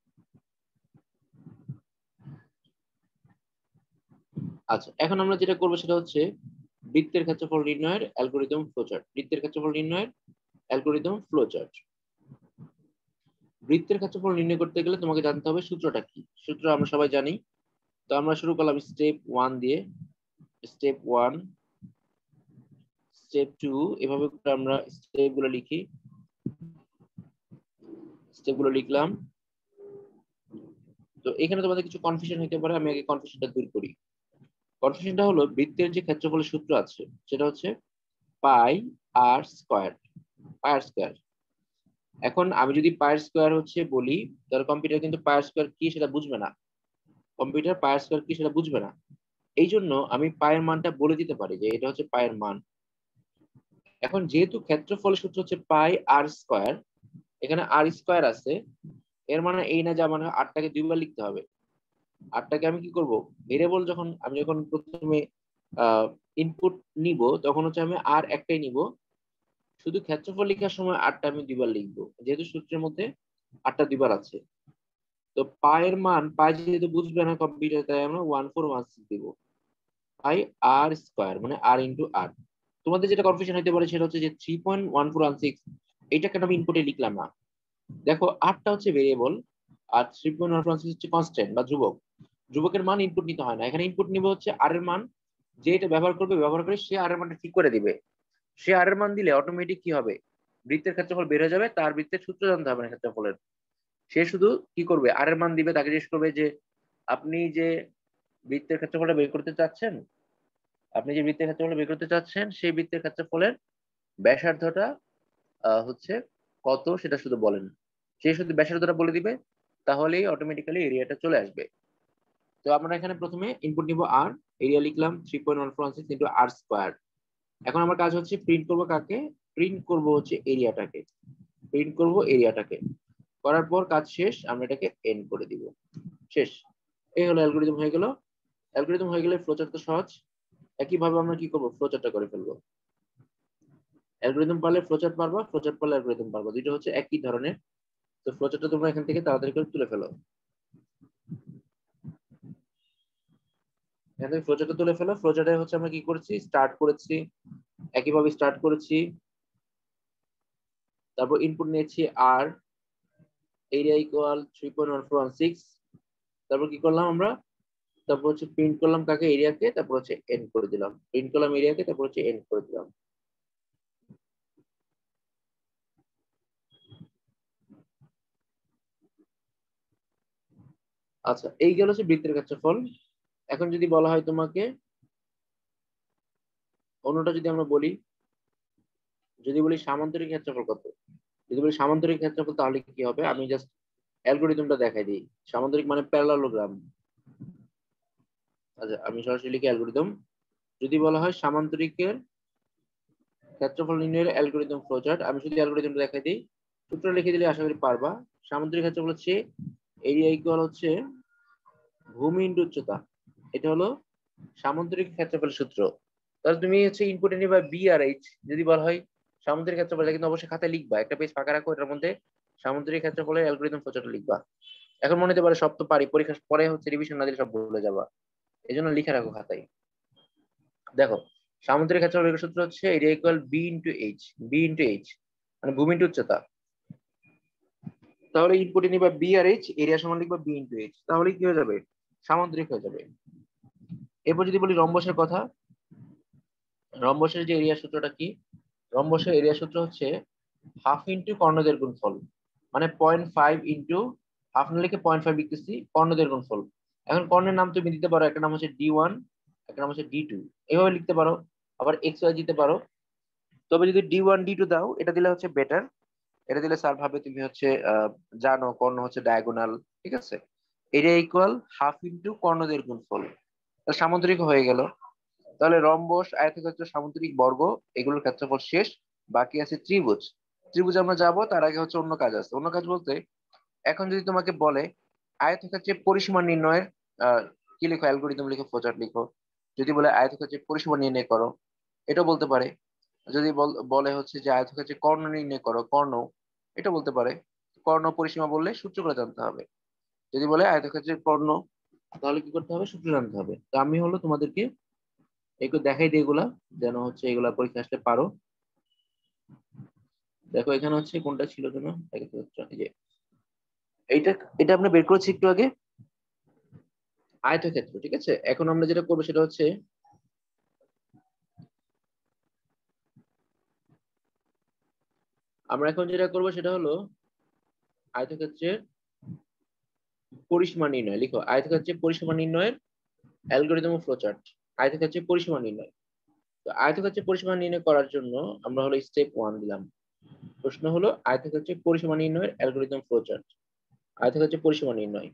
আচ্ছা, এখন আমরা যেটা করবো সেটা হচ্ছে বৃত্তের ক্ষেত্রফল নির্ণয়ের অ্যালগোরিদম ফ্লোচার্ট। বৃত্তের ক্ষেত্রফল নির্ণয়ের অ্যালগোরিদম ফ্লোচার্ট। বৃত্তের ক্ষেত্রফল নির্ণয় করতে গেলে তোমাকে জানতে হবে সূত্রটা কি। সূত্র আমরা সবাই জানি। তো আমরা শুরু করলাম স্টেপ 1 দিয়ে, স্টেপ 1, স্টেপ 2, এভাবে করে আমরা স্টেপ গুলো লিখি। স্টেপ গুলো লিখলাম। তো এখানে তোমাদের কিছু কনফিউশন হতে পারে, আমি আগে কনফিউশনটা দূর করি। কনফিউশনটা হলো, বৃত্তের যে ক্ষেত্রফলের সূত্র আছে সেটা হচ্ছে পাই আর স্কয়ার, পাই আর স্কয়ার। এখন আমি যদি পাই আর স্কয়ার হচ্ছে বলি, তাহলে কম্পিউটার কিন্তু পাই আর স্কয়ার কি সেটা বুঝবে না। কম্পিউটার পাই আর স্কয়ার কি সেটা বুঝবে না। এই জন্য আমি পায়ের মানটা বলে দিতে পারি যে এটা হচ্ছে পায়ের মান। এখন যেহেতু ক্ষেত্রফলের সূত্র হচ্ছে পাই আর স্কয়ার, এখানে আর স্কয়ার আছে, এর মানে এই না যে আমার আটটাকে দুইবার লিখতে হবে। আটটাকে আমি কি করব, ভেরিয়েবল যখন আমি যখন প্রথমে ইনপুট নিব তখন হচ্ছে আমি আর একটাই নিব, শুধু ক্ষেত্রফল লেখার সময় আটটা আমি দুইবার লিখবো, যেহেতু সূত্রের মধ্যে আটটা দুইবার আছে। তো পায়ের মান পাই যেহেতু বুঝবে না কম্পিউটার, তাই আমরা 1416 দিব। পাই আর স্কোয়ার মানে আর ইন্টু আর। তোমাদের যেটা কনফিউশন হতে পারে সেটা হচ্ছে যে 3.1416 এটা কেন আমি ইনপুটে লিখলাম না। দেখো আরটা হচ্ছে ভেরিয়েবল আর 3.1416 হচ্ছে কনস্ট্যান্ট বা ধ্রুবক। ধ্রুবকের মান ইনপুট নিতে হয় না, এখানে ইনপুট নিবে হচ্ছে আর এর মান। যে এটা ব্যবহার করবে, ব্যবহার করে সে আর এর মানটা ঠিক করে দিবে। সে আর এর মান দিলে অটোমেটিক কি হবে, বৃত্তের ক্ষেত্রফল বের হয়ে যাবে, তার বৃত্তের সূত্র জানতে হবে না ক্ষেত্রফলের। সে শুধু কি করবে, আর এর মান দিবে, তাকে জিজ্ঞেস করবে যে আপনি যে বৃত্তের ক্ষেত্রফলটা বের করতে চাচ্ছেন, আপনি যে বৃত্তের ক্ষেত্রফল বের করতে চাচ্ছেন সেই বৃত্তের ক্ষেত্রফলের ব্যাসার্ধটা হচ্ছে কত সেটা শুধু বলেন। সে শুধু ব্যাসার্ধটা বলে দিবে, তাহলেই অটোমেটিক্যালি এরিয়াটা চলে আসবে। তো আমরা এখানে প্রথমে ইনপুট নিব আর, এরিয়া লিখলাম 3.1416 ইন্টু আর স্কোয়ার। এখন আমার কাজ হচ্ছে প্রিন্ট করব কাকে, প্রিন্ট করব হচ্ছে এরিয়াটাকে, প্রিন্ট করব এরিয়াটাকে। করার পর কাজ শেষ, আমরা এটাকে এন্ড করে দিব। শেষ। এই হলো অ্যালগরিদম হয়ে গেল। অ্যালগরিদম হয়ে গেলে ফ্লোচার্ট তো সহজ। একইভাবে আমরা কি করব, ফ্লোচার্টটা করে ফেলবো। অ্যালগরিদম পারলে ফ্লোচার্ট পারবা, ফ্লোচার্ট পারলে অ্যালগরিদম পারবা, দুটো হচ্ছে একই ধরনের। তো ফ্লোচার্টটা তোমরা এখান থেকে তাড়াতাড়ি করে তুলে ফেলো। এখান থেকে ফ্লোচার্টটা তুলে ফেলো। ফ্লোচার্টে হচ্ছে আমরা কি করেছি, স্টার্ট করেছি, একইভাবে স্টার্ট করেছি, তারপর ইনপুট নিয়েছি আর, এরিয়া ইকুয়াল 3.1416। তারপর কি করলাম আমরা, তারপর হচ্ছে প্রিন্ট করলাম কাকে, এরিয়াকে, তারপর হচ্ছে এন্ড করে দিলাম, প্রিন্ট করলাম এরিয়াকে, তারপর হচ্ছে এন্ড করে দিলাম। আচ্ছা, এই গেল হচ্ছে বৃত্তের ক্ষেত্রফল। এখন যদি বলা হয় তোমাকে অন্যটা, যদি আমরা বলি, যদি বলি সামান্তরিক ক্ষেত্রফল কত, যদি বলি সামান্তরিক ক্ষেত্রফল তাহলে কি হবে, আমি জাস্ট অ্যালগরিদমটা দেখাই দিই। সামান্তরিক মানে প্যারালালোগ্রাম। আচ্ছা, আমি সরাসরি লিখি অ্যালগরিদম। যদি বলা হয় সামান্তরিকের ক্ষেত্রফল নির্ণয়ের অ্যালগরিদম ফ্লোচার্ট, আমি শুধু অ্যালগরিদমটা দেখাই দিই, সূত্র লিখে দিলে আশা করি পারবা। সামান্তরিক ক্ষেত্রফল হচ্ছে এরিয়া ইকুয়াল হচ্ছে ভূমি ইন্টু উচ্চতা। এটা হলো সামান্তরিক ক্ষেত্রফলের সূত্র। তাহলে তুমি হচ্ছে ইনপুটে নিবা বি আর এইচ। যদি বলা হয় সামান্তরিক ক্ষেত্রফল, কিন্তু অবশ্যই খাতায় লিখবা, একটা পেজ ফাঁকা রাখো, এটার মধ্যে সামান্তরিক ক্ষেত্রফলের অ্যালগরিদম ফ্লোচার্ট লিখবা। এখন মনে হতে পারে সব তো পারি, পরীক্ষা পরে হচ্ছে রিভিশন না দিলে সব ভুলে যাবা, এই জন্য লিখে রাখো খাতায়। দেখো সামান্তরিক ক্ষেত্রফলের সূত্র হচ্ছে area equal B into H. B into H মানে ভূমি ইন্টু উচ্চতা। তাহলে ইনপুটে নিবা বি আর এইচ, এরিয়া সমান লিখবা বি ইন্টু এইচ, তাহলে কি হয়ে যাবে, সামান্তরিক হয়ে যাবে। এরপর যদি বলি রম্বসের কথা, রম্বসের যে এরিয়া সূত্রটা কি, রম্বসের এরিয়া সূত্র হচ্ছে হাফ ইন্টু কর্ণদের গুণফল, মানে 0.5 ইন্টু হাফ না লিখে 0.5 লিখতেছি, কর্ণদের গুণফল। এখন কর্ণের নাম তুমি দিতে পারো, একটা নাম হচ্ছে D1, একটা নাম হচ্ছে D2, এভাবে লিখতে পারো, আবার এক্স ওয়াই দিতে পারো। তবে যদি D1 D2 দাও, এটা দিলে হচ্ছে বেটার। এটা দিলে স্যার ভাবে তুমি হচ্ছে জানো কর্ণ হচ্ছে ডায়াগোনাল, ঠিক আছে। এরিয়া ইকুয়াল হাফ ইন্টু কর্ণদের গুণফল, সামান্তরিক হয়ে গেল। তাহলে রম্বস, আয়তক্ষেত্র, সামুদ্রিক, বর্গ, এগুলোর ক্ষেত্রফল শেষ। বাকি আছে ত্রিভুজ। ত্রিভুজ আমরা যাব, তার আগে হচ্ছে অন্য কাজ আছে। অন্য কাজ বলতে, এখন যদি তোমাকে বলে আয়তক্ষেত্রের পরিসীমা নির্ণয়ের কি লিখো, অ্যালগরিদম লিখো, ফ্লোচার্ট লিখো। যদি বলে আয়তক্ষেত্রের পরিসীমা নির্ণয় করো, এটা বলতে পারে। যদি বলে হচ্ছে যে আয়তক্ষেত্রের কর্ণ নির্ণয় করো, কর্ণ, এটা বলতে পারে। কর্ণ পরিসীমা বললে সূত্র করে জানতে হবে। যদি বলে আয়তক্ষেত্রের কর্ণ, তাহলে কি করতে হবে, সূত্র জানতে হবে। তো আমি হলো তোমাদেরকে একটু দেখাই দিই এগুলা, যেন হচ্ছে এগুলা পরীক্ষা আসলে পারো। দেখো এখানে হচ্ছে কোনটা ছিল যেন, এই যে এইটা, এটা আমরা বের করেছি একটু আগে, আয়তক্ষেত্র, ঠিক আছে। এখন আমরা যেটা করবো সেটা হচ্ছে, আমরা এখন যেটা করবো সেটা হলো আয়তক্ষেত্রের পরিসীমা নির্ণয়। লিখো আয়তক্ষেত্রের পরিসীমা নির্ণয়ের অ্যালগরিদম ও ফ্লোচার্ট। আয়তক্ষেত্রের পরিসীমা নির্ণয়। তো আয়তক্ষেত্রের পরিসীমা নির্ণয় করার জন্য আমরা হলো স্টেপ 1 দিলাম। প্রশ্ন হলো আয়তক্ষেত্রের পরিসীমা নির্ণয়ের অ্যালগরিদম ফ্লোচার্ট। আয়তক্ষেত্রের পরিসীমা নির্ণয়।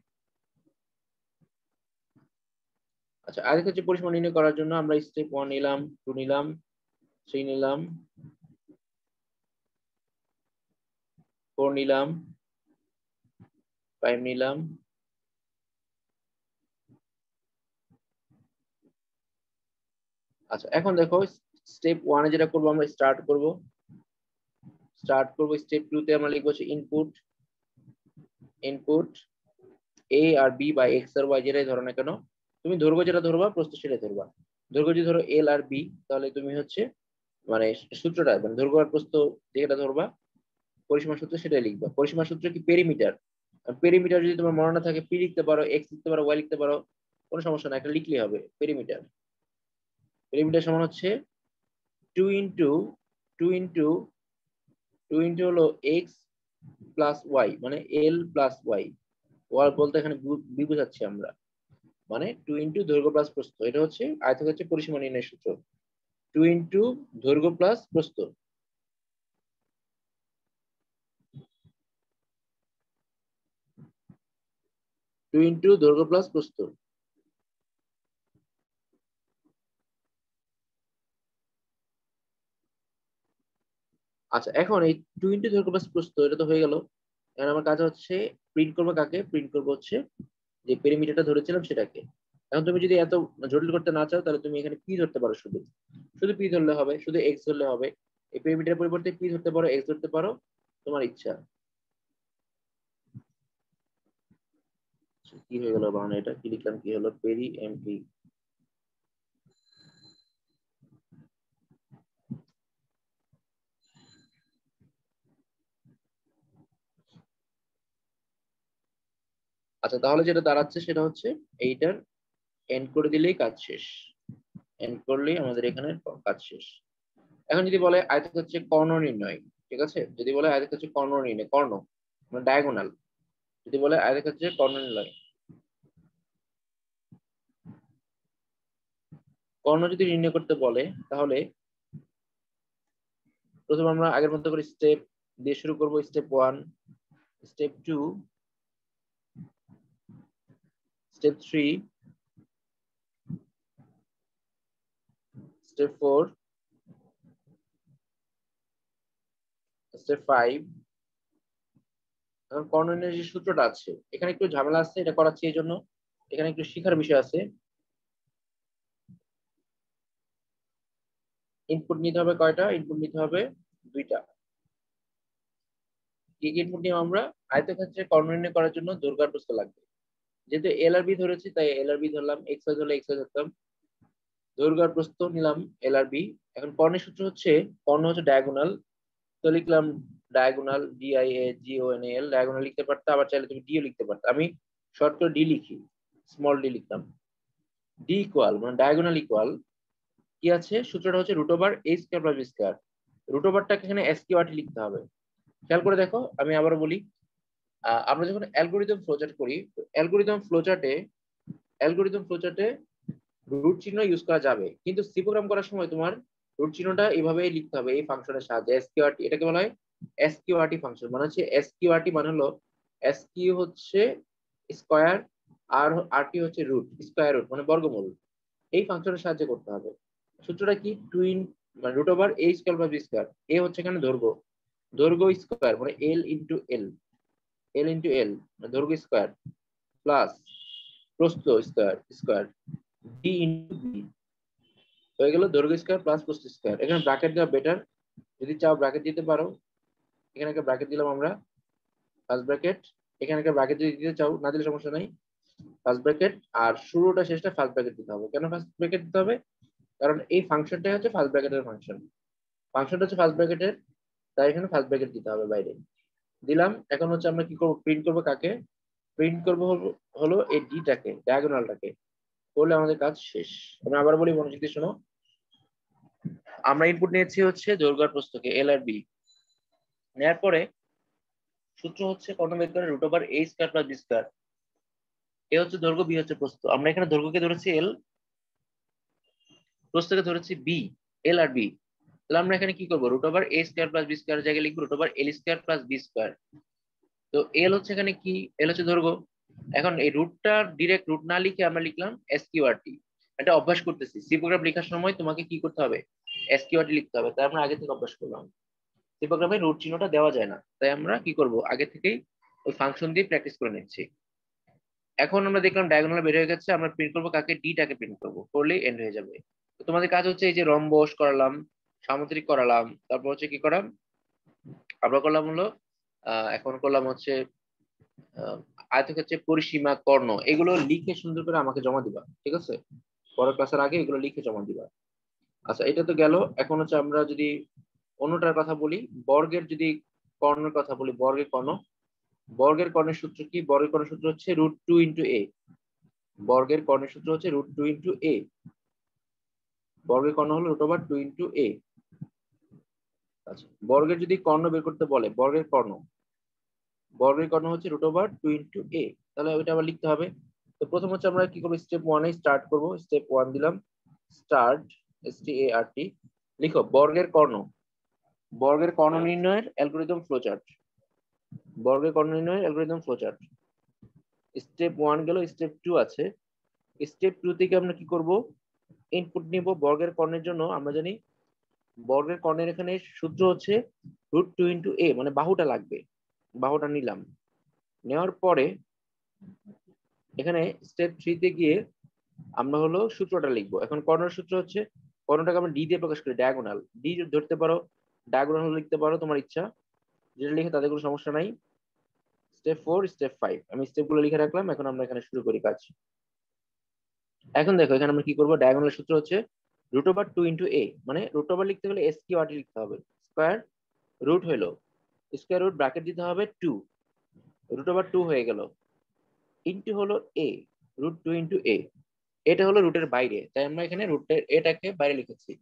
আচ্ছা, আয়তক্ষেত্রের পরিসীমা নির্ণয় করার জন্য আমরা স্টেপ 1 নিলাম, 2 নিলাম, 3 নিলাম, 4 নিলাম, 5 নিলাম। আচ্ছা, এখন দেখো স্টেপ 1 এ যেটা করবো, আমরা স্টার্ট করব। স্টেপ 2 তে আমরা লিখবো হচ্ছে ইনপুট, ইনপুট, এ আর বি বা এক্স আর ওয়াই যেটাই ধরো না কেন, তুমি দৈর্ঘ্য যেটা ধরবা প্রস্থ সেটাই ধরবা। দৈর্ঘ্য যদি ধরো এল আর বি, তাহলে তুমি হচ্ছে মানে সূত্রটা মানে দৈর্ঘ্য আর প্রস্থ যেটা ধরবা পরিসীমা সূত্র সেটাই লিখবা। পরিসীমা সূত্র কি পেরিমিটার। পেরিমিটার যদি তোমার মনে না থাকে পি লিখতে পারো, এক্স লিখতে পারো, ওয়াই লিখতে পারো, কোনো সমস্যা না, একটা লিখলেই হবে। পেরিমিটার, পেরিমিটার সমান হচ্ছে two into two into two into হলো এক্স প্লাস ওয়াই, মানে এল প্লাস ওয়াই। ওয়াই বলতে এখানে বি বোঝাচ্ছি আমরা, মানে টু ইন্টু দৈর্ঘ্য প্লাস প্রস্থ। এটা হচ্ছে আয়তক্ষেত্রের পরিসীমা নির্ণয়ের সূত্র, টু ইন্টু দৈর্ঘ্য প্লাস প্রস্থ। টু ইন্টু দৈর্ঘ্য প্লাস প্রস্থ। আচ্ছা, এখন এই টু ইন্টু দৈর্ঘ্য প্লাস প্রস্থ এটা তো হয়ে গেল। এখন আমার কাজ হচ্ছে প্রিন্ট করবো কাকে, প্রিন্ট করবো হচ্ছে যে পেরিমিটারটা ধরেছিলাম সেটাকে। এখন তুমি যদি এত জটিল করতে না চাও তাহলে তুমি এখানে পি ধরতে পারো, শুধু শুধু পি ধরলে হবে, শুধু এক্স ধরলে হবে। এই পেরিমিটারের পরিবর্তে পি ধরতে পারো, এক্স ধরতে পারো, তোমার ইচ্ছা। কি হয়ে গেল বানানো, এটা কি লিখলাম, কি হলো, পেরি এম পি। আচ্ছা, তাহলে যেটা দাঁড়াচ্ছে সেটা হচ্ছে এইটার এন্ড করে দিলেই কাজ শেষ, এন্ড করলেই আমাদের এখানে কাজ শেষ। এখন যদি বলে আয়তক্ষেত্রের কর্ণ নির্ণয়, ঠিক আছে, যদি বলে আয়তক্ষেত্রের কর্ণ নির্ণয়, কর্ণ মানে ডায়াগোনাল, যদি বলে আয়তক্ষেত্রের কর্ণ নির্ণয়, কর্ণ যদি নির্ণয় করতে বলে তাহলে প্রথমে আমরা আগের মতো করে স্টেপ দিয়ে শুরু করব। Step 1, step 2, step 3, step 4, step 5। এখন কর্ণ নির্ণয়ের যে সূত্রটা আছে এখানে একটু ঝামেলা আছে, এটা করাচ্ছি এই জন্য, এখানে একটু শিখার বিষয় আছে। ইনপুট নিতে হবে কয়টা, ইনপুট নিতে হবে 2টা। কি কি ইনপুট নিয়ে আমরা, আয়তক্ষেত্রে কর্ণ নির্ণয় করার জন্য দৈর্ঘ্য আর প্রস্থ লাগবে। যেহেতু এল আর বি ধরেছি তাই এল আর বি ধরলাম, এক্স ওয়াই ধরলে এক্স ওয়াই ধরতাম, দৈর্ঘ্য আর প্রস্থ নিলাম এল আর বি। এখন কর্ণের সূত্র হচ্ছে, কর্ণ হচ্ছে ডায়াগোনাল, তো লিখলাম diagonal, D I A G O N L, diagonal লিখতে পারতা, আবার চাইলে তুমি ডিও লিখতে পারতা, আমি শর্ট করে ডি লিখি, স্মল ডি লিখলাম। ডি ইকুয়াল মানে ডায়াগোনাল ইকুয়াল কি আছে, সূত্রটা হচ্ছে root over A square plus B square. Root ওভারটাকে এখানে এস কিউ আর টি লিখতে হবে। খেয়াল করে দেখো, আমি আবারও বলি, আমরা যখন অ্যালগোরিদম ফ্লোচার্ট করি, অ্যালগোরিদম ফ্লোচার্টে রুট চিহ্ন ইউজ করা যাবে, কিন্তু সি প্রোগ্রাম করার সময় তোমার রুট চিহ্নটা এইভাবেই লিখতে হবে, এই ফাংশনের সাহায্যে, এসকিউআরটি। এটাকে বলা হয় এসকিউআরটি ফাংশন, মানে হচ্ছে এসকিউআরটি মানে হলো এসকিউ হচ্ছে স্কয়ার, আর আরটি হচ্ছে রুট, স্কয়ার রুট মানে বর্গমূল। এই ফাংশনের সাহায্যে করতে হবে। সূত্রটা কি, টুইন মানে root over A square plus B square. A হচ্ছে এখানে দৈর্ঘ্য, দৈর্ঘ্য স্কয়ার মানে L into L, L into L মানে দৈর্ঘ্য স্কয়ার, প্লাস প্রস্থ square, square D into B, হয়ে গেল দৈর্ঘ্য স্কয়ার প্লাস প্রস্থ স্কয়ার। এখানে ব্র্যাকেট দেওয়া বেটার, যদি চাও ব্র্যাকেট দিতে পারো। এখানে একটা ব্র্যাকেট দিলাম আমরা, ফার্স্ট ব্র্যাকেট। এখানে একটা ব্র্যাকেট যদি দিতে চাও, না দিলে সমস্যা নাই, ফার্স্ট ব্র্যাকেট। আর শুরুটা শেষটা ফার্স্ট ব্র্যাকেট দিতে হবে। কেন ফার্স্ট ব্র্যাকেট দিতে হবে, কারণ এই ফাংশনটাই হচ্ছে ফার্স্ট ব্র্যাকেটের ফাংশন, ফাংশনটা হচ্ছে ফার্স্ট ব্র্যাকেটের, তাই এখানে ফার্স্ট ব্র্যাকেট দিতে হবে বাইরে দিলাম। এখন হচ্ছে আমরা কি করবো, প্রিন্ট করবো কাকে, প্রিন্ট করবো হলো এই ডিটাকে, ডায়াগোনালটাকে, করলে আমাদের কাজ শেষ। আমি আবার বলি, মনোযোগ দিয়ে শোনো, আমরা ইনপুট নিয়েছি হচ্ছে দৈর্ঘ্য আর প্রস্থকে এল আর বি, নেওয়ার পরে সূত্র হচ্ছে কর্ণ বের করে root over A square plus B square. A হচ্ছে দৈর্ঘ্য, বি হচ্ছে প্রস্থ। আমরা এখানে দৈর্ঘ্যকে ধরেছি এল, প্রস্থকে ধরেছি বি, এল আর বি। তাহলে আমরা এখানে কি করবো, root over A square plus B square জায়গায় লিখবো root over L square plus B square. তো এল হচ্ছে এখানে কি, এল হচ্ছে দৈর্ঘ্য। এখন এই রুটটা ডিরেক্ট রুট না লিখে আমরা লিখলাম এসকিউআরটি। এটা অভ্যাস করতেছি, সি প্রোগ্রাম লেখার সময় তোমাকে কি করতে হবে, এসকিউআরটি লিখতে হবে, তাই আমরা আগে থেকে অভ্যাস করলাম। সি প্রোগ্রামে রুট চিহ্নটা দেওয়া যায় না, তাই আমরা কি করব, আগে থেকেই ওই ফাংশন দিয়ে প্র্যাকটিস করে নিচ্ছি। এখন আমরা দেখলাম ডায়াগোনাল বের হয়ে গেছে, আমরা প্রিন্ট করবো কাকে, ডিটাকে প্রিন্ট করবো, করলেই এন্ড হয়ে যাবে। তো তোমাদের কাজ হচ্ছে এই যে রম্বস করালাম, সামুদ্রিক করালাম, তারপর হচ্ছে কি করাম, আমরা করলাম হলো এখন করলাম হচ্ছে আয়তক্ষেত্রের পরিসীমা, কর্ণ, এগুলো লিখে সুন্দর করে আমাকে জমা দিবা, ঠিক আছে? পরের ক্লাসের আগে এগুলো লিখে জমা দিবা। আচ্ছা, এটা তো গেল। এখন হচ্ছে আমরা যদি অন্যটার কথা বলি, বর্গের যদি কর্ণের কথা বলি, বর্গের কর্ণ। বর্গের কর্ণের সূত্র কি? বর্গের কর্ণের সূত্র হচ্ছে √2 × a। বর্গের কর্ণের সূত্র হচ্ছে √2 × a। বর্গের কর্ণ হলো √2 × a। আচ্ছা, বর্গের যদি কর্ণ বের করতে বলে, বর্গের কর্ণ, বর্গের কর্ণ হচ্ছে √2 × a। তাহলে ওইটা আবার লিখতে হবে। তো প্রথম হচ্ছে আমরা কি করবো, স্টেপ 1 এ স্টার্ট করব। স্টেপ 1 দিলাম, স্টার্ট, START। লিখো বর্গের কর্ণ। বর্গের কর্ণ নির্ণয়ের অ্যালগরিদম ফ্লোচার্ট। বর্গের কর্ণ নির্ণয়ের অ্যালগরিদম ফ্লোচার্ট। স্টেপ 1 গেল, স্টেপ 2 আছে। স্টেপ 2 থেকে আমরা কি করব, ইনপুট নিব বর্গের কর্ণের জন্য। আমরা জানি বর্গের কর্ণের এখানে সূত্র হচ্ছে √2 × a, মানে বাহুটা লাগবে। বাহুটা নিলাম, নেওয়ার পরে এখানে স্টেপ 3 তে গিয়ে আমরা হলো সূত্রটা লিখবো। এখন কর্ণের সূত্র হচ্ছে, কর্ণটাকে আমরা ডি দিয়ে প্রকাশ করি, ডায়াগোনাল। ডি ধরতে পারো, ডায়াগোনাল লিখতে পারো, তোমার ইচ্ছা, যেটা লিখে তাদের কোনো সমস্যা নাই। স্টেপ 4, স্টেপ 5 আমি স্টেপগুলো লিখে রাখলাম। এখন আমরা এখানে শুরু করি কাজ। এখন দেখো এখানে আমরা কি করবো, ডায়াগোনাল সূত্র হচ্ছে √2 × a, মানে √, লিখতে গেলে SQRT লিখতে হবে। স্কয়ার রুট হলো, স্কয়ার রুট ব্র্যাকেট দিতে হবে 2, √2 হয়ে গেল, ইনটু হলো a, √2 × a। এটা হলো রুটের বাইরে, তাই আমরা এখানে রুটের এটাকে বাইরে লিখেছি।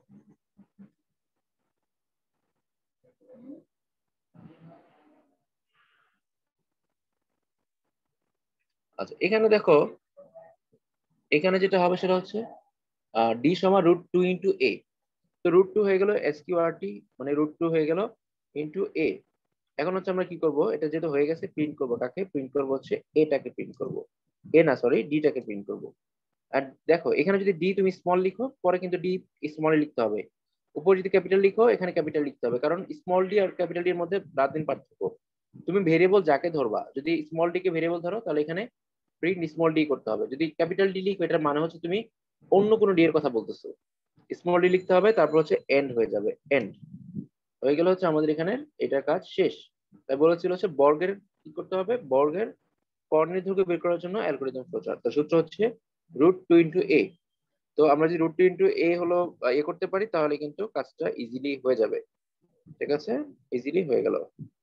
আচ্ছা, এখানে দেখো, এখানে যেটা হবে সেটা হচ্ছে ডি সমান √2 × a। তো √2 হয়ে গেল SQRT, মানে √2 হয়ে গেল ইনটু a। এখন হচ্ছে আমরা কি করব, এটা যেটা হয়ে গেছে প্রিন্ট করব। কাকে প্রিন্ট করব? হচ্ছে এটাকে প্রিন্ট করব। এ না, সরি, ডিটাকে প্রিন্ট করব। আর দেখো এখানে যদি ডি তুমি স্মল লিখো, পরে কিন্তু ডি স্মল লিখতে হবে। উপরে যদি ক্যাপিটাল লিখো, এখানে ক্যাপিটাল লিখতে হবে, কারণ স্মল ডি আর ক্যাপিটাল ডি এর মধ্যে রাত দিন পার্থক্য। তুমি ভেরিয়েবল যাকে ধরবা, যদি স্মল ডি কে ভেরিয়েবল ধরো, তাহলে এখানে প্রিন্ট স্মল ডি করতে হবে। যদি ক্যাপিটাল ডি লিখো, এটার মানে হচ্ছে তুমি অন্য কোনো ডি এর কথা বলতেছো। স্মল ডি লিখতে হবে, তারপর হচ্ছে এন্ড হয়ে যাবে, এন্ড হয়ে গেলে হচ্ছে আমাদের এখানে এটার কাজ শেষ। তাই বলেছিল হচ্ছে বর্গের কি করতে হবে, বর্গের কর্ণের দৈর্ঘ্য বের করার জন্য অ্যালগরিদম ফ্লোচার্ট। তো সূত্র হচ্ছে √2 × a। তো আমরা যদি √2 × a হলো করতে পারি, তাহলে কিন্তু কাজটা ইজিলি হয়ে যাবে। ঠিক আছে, ইজিলি হয়ে গেল।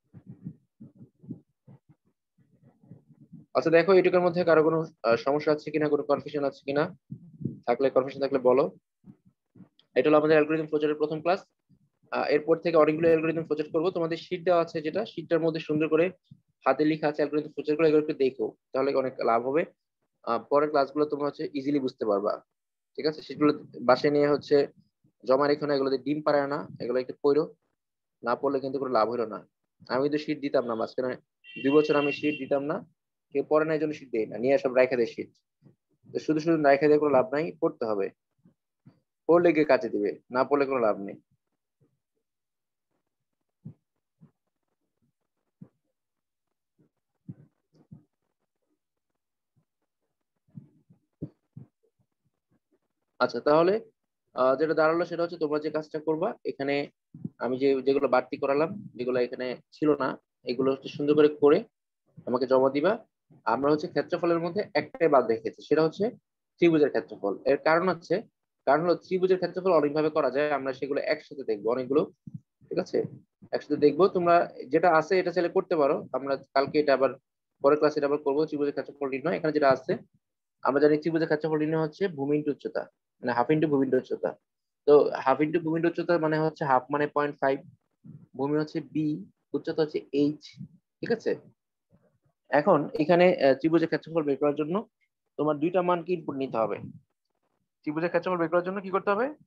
আচ্ছা দেখো, এটুকুর মধ্যে কারো কোনো সমস্যা আছে কিনা, কোনো কনফিউশন আছে কিনা? থাকলে, কনফিউশন থাকলে বলো। এটা হলো আমাদের অ্যালগরিদম ফ্লোচার্টের প্রথম ক্লাস। এরপর থেকে অনেকগুলো অ্যালগরিদম প্রজেক্ট করবো। তোমাদের শীট দেওয়া আছে, যেটা শীটটার মধ্যে সুন্দর করে হাতে লেখা আছে অ্যালগরিদম প্রজেক্ট করে, এগুলো একটু দেখো, তাহলে অনেক লাভ হবে। পরের ক্লাসগুলো তোমরা হচ্ছে ইজিলি বুঝতে পারবা। ঠিক আছে, সেগুলো বাসায় নিয়ে হচ্ছে জমা রেখো না, এগুলোতে ডিম পাড়ায় না, এগুলো একটু পড়ো। না পড়লে কিন্তু কোনো লাভ হলো না। আমি কিন্তু শীট দিতাম না মাঝখানে 2 বছর, আমি শীট দিতাম না। কেউ পড়ে না, এই জন্য শীট দেই না, নিয়ে সব রাইখা দেয় শীট। তো শুধু শুধু রাইখা দিয়ে কোনো লাভ নাই, পড়তে হবে। পড়লে গিয়ে কাজে দিবে, না পড়লে কোনো লাভ নেই। আচ্ছা, তাহলে যেটা দাঁড়ালো সেটা হচ্ছে তোমরা যে কাজটা করবা, এখানে আমি যেগুলো বাড়তি করালাম, যেগুলো এখানে ছিল না, এগুলো হচ্ছে সুন্দর করে করে আমাকে জমা দিবা। আমরা হচ্ছে ক্ষেত্রফলের মধ্যে একটাই বাদ রেখেছি, সেটা হচ্ছে ত্রিভুজের ক্ষেত্রফল। এর কারণ হচ্ছে, কারণ হলো ত্রিভুজের ক্ষেত্রফল অনেকভাবে করা যায়, আমরা সেগুলো একসাথে দেখবো অনেকগুলো। ঠিক আছে, একসাথে দেখবো। তোমরা যেটা আছে এটা চাইলে করতে পারো, আমরা কালকে এটা আবার পরের ক্লাসে এটা আবার করবো। ত্রিভুজের ক্ষেত্রফল নির্ণয়, এখানে যেটা আছে, আমরা জানি ত্রিভুজের ক্ষেত্রফল নির্ণয় হচ্ছে ভূমি ইন্টু উচ্চতা, মানে হাফ ইন্টু ভূমি ইন্টু উচ্চতা। তো হাফ ইন্টু ভূমি ইন্টু উচ্চতা মানে হচ্ছে হাফ মানে 0.5, ভূমি হচ্ছে বি, উচ্চতা হচ্ছে এইচ। ঠিক আছে, এখন এখানে ত্রিভুজের ক্ষেত্রফল বের করার জন্য তোমার দুইটা মানকে ইনপুট নিতে হবে। ত্রিভুজের ক্ষেত্রফল বের করার জন্য কি করতে হবে,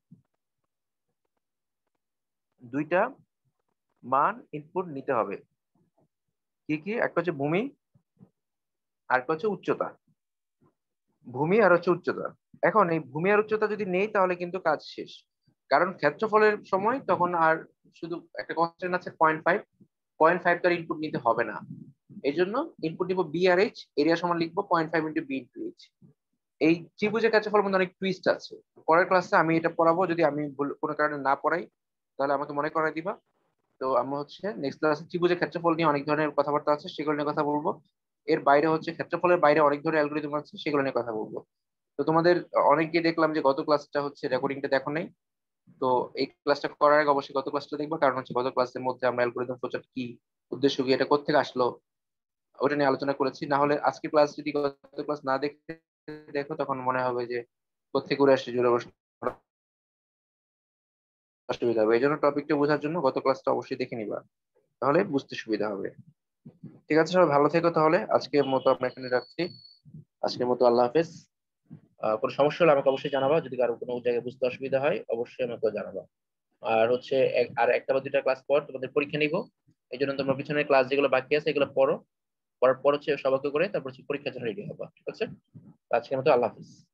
দুইটা মান ইনপুট নিতে হবে। কি কি? একটা হচ্ছে ভূমি, আর একটা হচ্ছে উচ্চতা। ভূমি আর হচ্ছে উচ্চতা। এখন এই ভূমি আর উচ্চতা যদি নেই, তাহলে কিন্তু কাজ শেষ। কারণ ক্ষেত্রফলের সময় তখন আর শুধু একটা কনস্ট্যান্ট আছে 0.5, 0.5 তার ইনপুট নিতে হবে না। এই জন্য ইনপুট নিব বি আর এইচ, এরিয়া সমান লিখবো 0.5 ইন্টু বি ইন্টু এইচ। এই ত্রিভুজের ক্ষেত্রফলের মধ্যে অনেক টুইস্ট আছে, পরের ক্লাসে আমি এটা পড়াবো। যদি আমি কোনো কারণে না পড়াই, তাহলে আমাকে মনে করাই দিবা। তো আমরা হচ্ছে নেক্সট ক্লাসে ত্রিভুজের ক্ষেত্রফল নিয়ে অনেক ধরনের কথাবার্তা আছে, সেগুলো নিয়ে কথা বলবো। এর বাইরে হচ্ছে ক্ষেত্রফলের বাইরে অনেক ধরনের অ্যালগোরিদম আছে, সেগুলো নিয়ে কথা বলবো। তো তোমাদের অনেককে দেখলাম যে গত ক্লাসটা হচ্ছে রেকর্ডিংটা দেখো নাই। তো এই ক্লাসটা করার আগে অবশ্যই গত ক্লাসটা দেখবো, কারণ হচ্ছে গত ক্লাসের মধ্যে আমরা অ্যালগোরিদম ফ্লোচার্ট কি, উদ্দেশ্য কি, এটা কোত্থেকে আসলো, ওটা নিয়ে আলোচনা করেছি। না হলে আজকে ক্লাস যদি গত ক্লাস না দেখে দেখো, তখন মনে হবে যে কোত্থেকে উড়ে আসছে জুড়ে বসে, অসুবিধা হবে। এই জন্য টপিকটা বোঝার জন্য গত ক্লাসটা অবশ্যই দেখে নিবা, তাহলে বুঝতে সুবিধা হবে। ঠিক আছে, সবাই ভালো থেকো তাহলে। আজকের মতো আমরা এখানে রাখছি। আজকের মতো আল্লাহ হাফেজ। কোনো সমস্যা হলে আমাকে অবশ্যই জানাবা, যদি কারো কোনো জায়গায় বুঝতে অসুবিধা হয় অবশ্যই আমাকে জানাবা। আর হচ্ছে আর একটা বা দুইটা ক্লাস পর তোমাদের পরীক্ষা নিব, এই জন্য তোমরা পিছনের ক্লাস যেগুলো বাকি আছে এগুলো পড়ো, পড়ার পর হচ্ছে সবাইকে করে তারপর হচ্ছে পরীক্ষার জন্য রেডি হবা, ঠিক আছে? আজকের মতো আল্লাহ হাফিজ।